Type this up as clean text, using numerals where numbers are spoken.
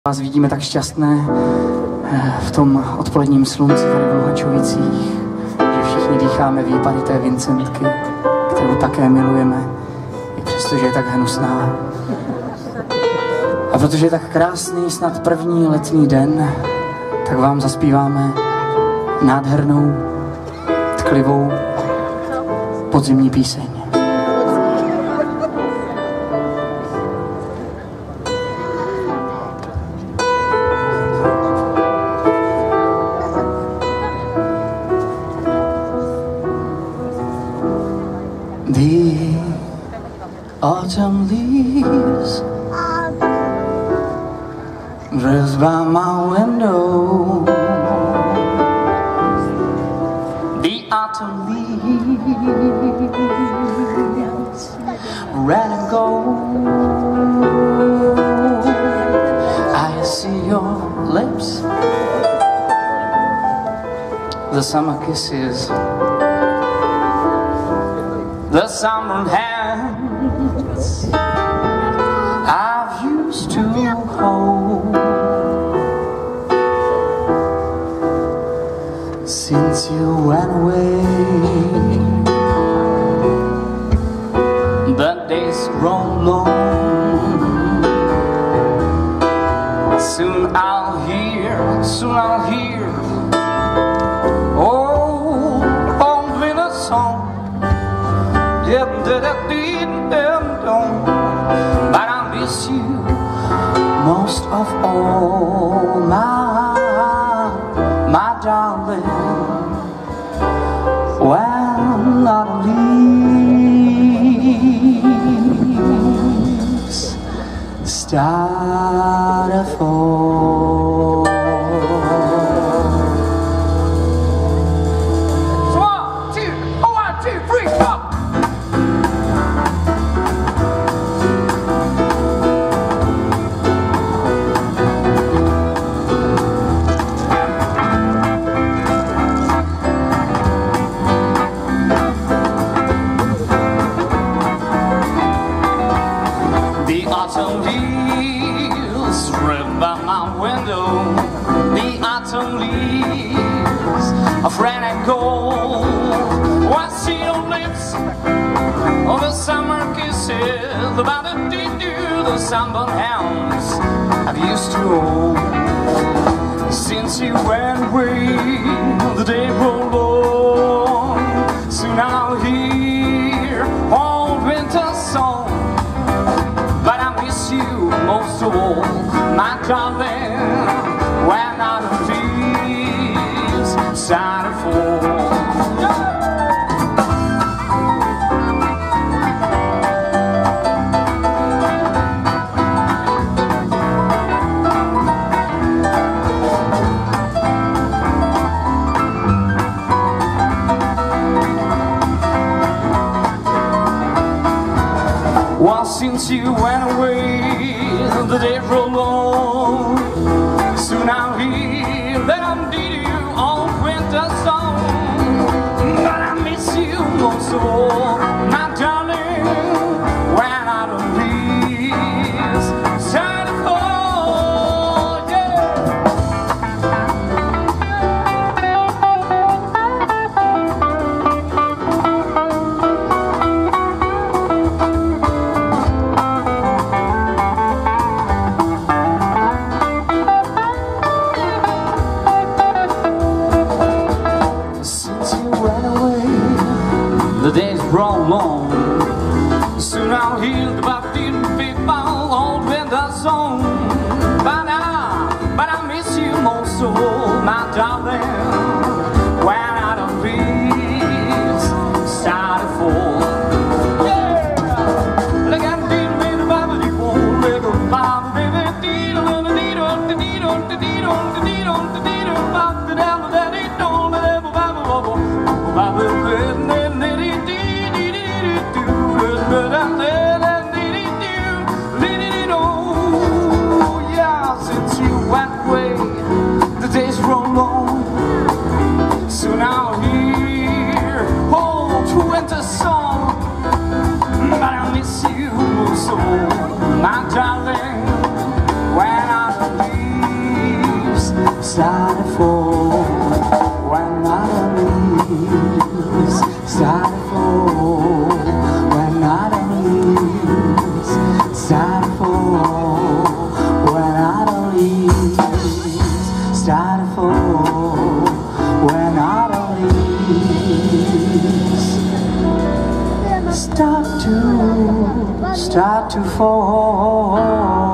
Vás vidíme tak šťastné v tom odpoledním slunci tady v Luhačovicích, že všichni dýcháme výpary té Vincentky, kterou také milujeme, i přesto, že je tak hnusná. A protože je tak krásný, snad první letní den, tak vám zaspíváme nádhernou, tklivou podzimní píseň. The autumn leaves drift by my window. The autumn leaves red and gold. I see your lips, the summer kisses, the summer hands I've used to hold. Since you went away, the days grow long. Soon I'll hear old winter song. But I miss you most of all, my darling. When autumn leaves start to fall. So 1, 2, 3, 4. The autumn leaves drift by my window. The autumn leaves of red and gold. Oh, I see your lips, oh, the summer kisses, the ba-da-dee-doo, the sunburn hands I've used to hold. Since you went away, the day rolled on. Soon I'll hear old winter song. Most of all, my darling, when autumn leaves start to fall. Well, since you went away, the days roll on. Soon I'll hear that I'm did you on winter song. But I miss you most of all, my darling, when autumn leaves start to fall, yeah. The days grow long. Soon I'll hear the ba-dee people old winter song. But I miss you most of all, my darling, when autumn leaves start to fall. Yeah, like I'm dealing with the ba-dee won't let go by, baby. Yeah, since you went away, the days roll on. start to fall. When autumn leaves start to fall. When autumn leaves start to fall. When autumn leaves start to fall. When autumn leaves start to fall.